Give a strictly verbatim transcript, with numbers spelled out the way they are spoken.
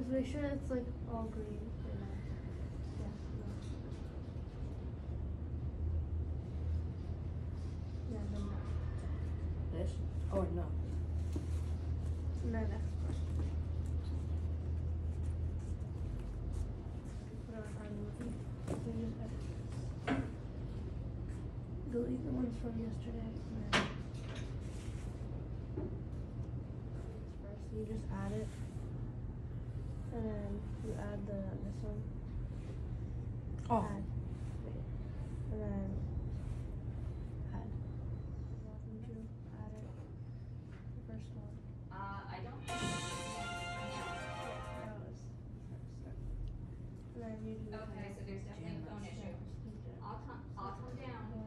make sure it's like all green. Yeah. No. Yeah, no, no. This? Oh, no. No, next part. Put on iMovie. So you just edit this. Delete the ones from yesterday. And then first you just add it. And then you add the this one. Oh. Add. Wait. And then add. Welcome to add it. The first one. Uh, I don't think. Yeah, that was first. And then you do Okay, so there's definitely a phone issue. I'll come, I'll come down.